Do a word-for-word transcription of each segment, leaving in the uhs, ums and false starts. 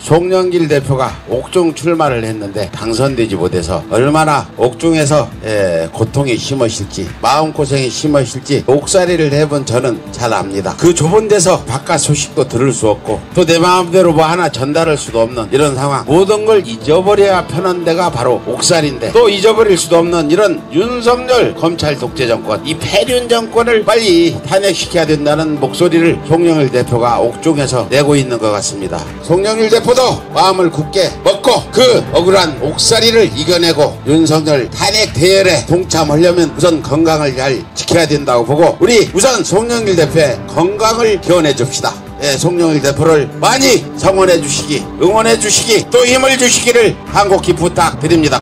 송영길 대표가 옥중 출마를 했는데 당선되지 못해서 얼마나 옥중에서 예, 고통이 심으실지 마음고생이 심으실지 옥살이를 해본 저는 잘 압니다. 그 좁은 데서 바깥 소식도 들을 수 없고 또 내 마음대로 뭐 하나 전달할 수도 없는 이런 상황, 모든 걸 잊어버려야 편한 데가 바로 옥살인데 또 잊어버릴 수도 없는 이런 윤석열 검찰 독재 정권, 이 폐륜 정권을 빨리 탄핵시켜야 된다는 목소리를 송영길 대표가 옥중에서 내고 있는 것 같습니다. 송영길 대표도 마음을 굳게 먹고 그 억울한 옥살이를 이겨내고 윤석열 탄핵 대열에 동참하려면 우선 건강을 잘 지켜야 된다고 보고 우리 우선 송영길 대표의 건강을 기원해 줍시다. 예, 송영길 대표를 많이 성원해 주시기, 응원해 주시기, 또 힘을 주시기를 간곡히 부탁드립니다.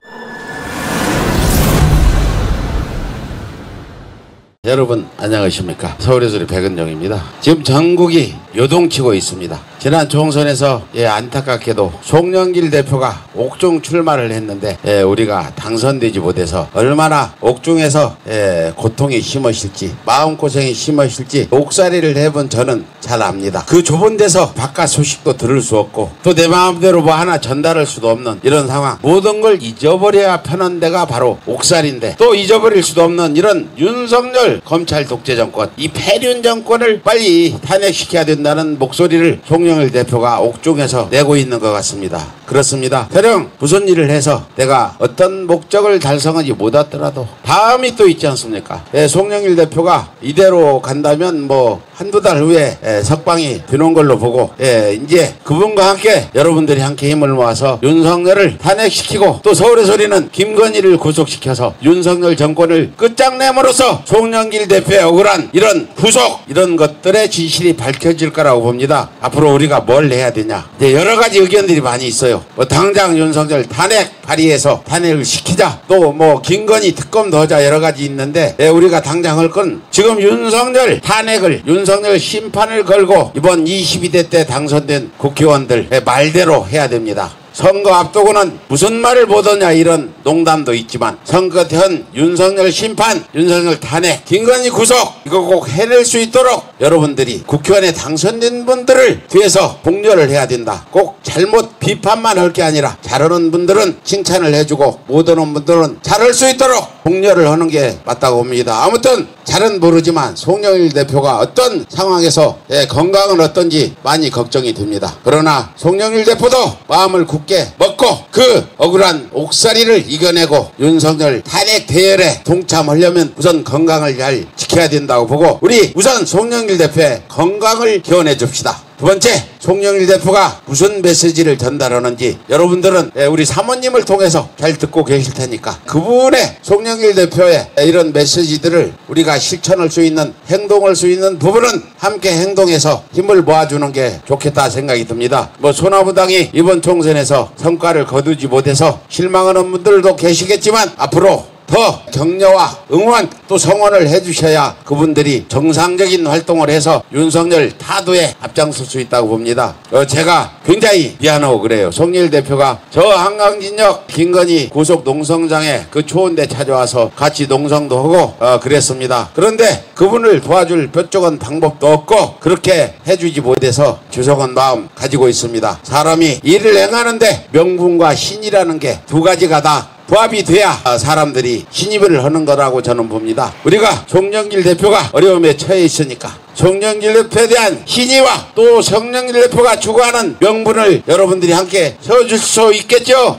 여러분 안녕하십니까? 서울의 소리 백은정입니다. 지금 전국이 요동치고 있습니다. 지난 총선에서 예, 안타깝게도 송영길 대표가 옥중 출마를 했는데 예, 우리가 당선되지 못해서 얼마나 옥중에서 예, 고통이 심으실지 마음고생이 심으실지 옥살이를 해본 저는 잘 압니다. 그 좁은 데서 바깥 소식도 들을 수 없고 또 내 마음대로 뭐 하나 전달할 수도 없는 이런 상황, 모든 걸 잊어버려야 편한 데가 바로 옥살인데 또 잊어버릴 수도 없는 이런 윤석열 검찰 독재 정권, 이 폐륜 정권을 빨리 탄핵시켜야 된다는 목소리를 송영길 대표가 옥중에서 내고 있는 것 같습니다. 그렇습니다. 가령 무슨 일을 해서 내가 어떤 목적을 달성하지 못하더라도 다음이 또 있지 않습니까? 예, 송영길 대표가 이대로 간다면 뭐 한두 달 후에 예, 석방이 되는 걸로 보고 예, 이제 그분과 함께 여러분들이 함께 힘을 모아서 윤석열을 탄핵시키고 또 서울의 소리는 김건희를 구속시켜서 윤석열 정권을 끝장냄으로써 송영길 대표의 억울한 이런 구속 이런 것들의 진실이 밝혀질 거라고 봅니다. 앞으로 우리가 뭘 해야 되냐, 이제 여러 가지 의견들이 많이 있어요. 뭐 당장 윤석열 탄핵 발의해서 탄핵을 시키자, 또 뭐 김건희 특검도 하자, 여러 가지 있는데 예, 우리가 당장 할 건 지금 윤석열 탄핵을, 윤석열 심판을 걸고 이번 이십이 대 때 당선된 국회의원들 말대로 해야 됩니다. 선거 앞두고는 무슨 말을 못하냐 이런 농담도 있지만 선거 전 윤석열 심판, 윤석열 탄핵, 김건희 구속 이거 꼭 해낼 수 있도록 여러분들이 국회의원에 당선된 분들을 뒤에서 복렬을 해야 된다. 꼭 잘못 비판만 할 게 아니라 잘하는 분들은 칭찬을 해주고 못하는 분들은 잘할 수 있도록 복렬을 하는 게 맞다고 봅니다. 아무튼 잘은 모르지만 송영길 대표가 어떤 상황에서 예, 건강은 어떤지 많이 걱정이 됩니다. 그러나 송영길 대표도 마음을 굳게 먹고 그 억울한 옥살이를 이겨내고 윤석열 탄핵 대열에 동참하려면 우선 건강을 잘 지켜야 된다고 보고 우리 우선 송영길 대표의 건강을 기원해 줍시다. 두 번째, 송영길 대표가 무슨 메시지를 전달하는지 여러분들은 우리 사모님을 통해서 잘 듣고 계실 테니까 그분의 송영길 대표의 이런 메시지들을 우리가 실천할 수 있는, 행동할 수 있는 부분은 함께 행동해서 힘을 모아주는 게 좋겠다 생각이 듭니다. 뭐 소나무당이 이번 총선에서 성과를 거두지 못해서 실망하는 분들도 계시겠지만 앞으로 더 격려와 응원 또 성원을 해주셔야 그분들이 정상적인 활동을 해서 윤석열 타도에 앞장설 수 있다고 봅니다. 어, 제가 굉장히 미안하고 그래요. 송영길 대표가 저 한강진역 김건희 구속 농성장에 그 추운 데 찾아와서 같이 농성도 하고 어, 그랬습니다. 그런데 그분을 도와줄 뾰족한 방법도 없고 그렇게 해주지 못해서 죄송한 마음 가지고 있습니다. 사람이 일을 행하는데 명분과 신이라는 게 두 가지가 다 부합이 돼야 사람들이 신입을 하는 거라고 저는 봅니다. 우리가 송영길 대표가 어려움에 처해 있으니까 송영길 대표에 대한 신의와 또 송영길 대표가 추구하는 명분을 여러분들이 함께 세워줄 수 있겠죠?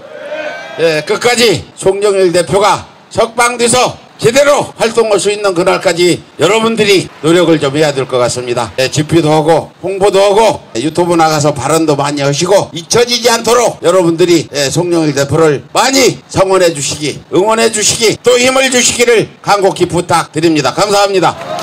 예, 끝까지 송영길 대표가 석방돼서 제대로 활동할 수 있는 그날까지 여러분들이 노력을 좀 해야 될 것 같습니다. 예, 집회도 하고 홍보도 하고 유튜브 나가서 발언도 많이 하시고 잊혀지지 않도록 여러분들이 예, 송영길 대표를 많이 성원해 주시기, 응원해 주시기, 또 힘을 주시기를 간곡히 부탁드립니다. 감사합니다.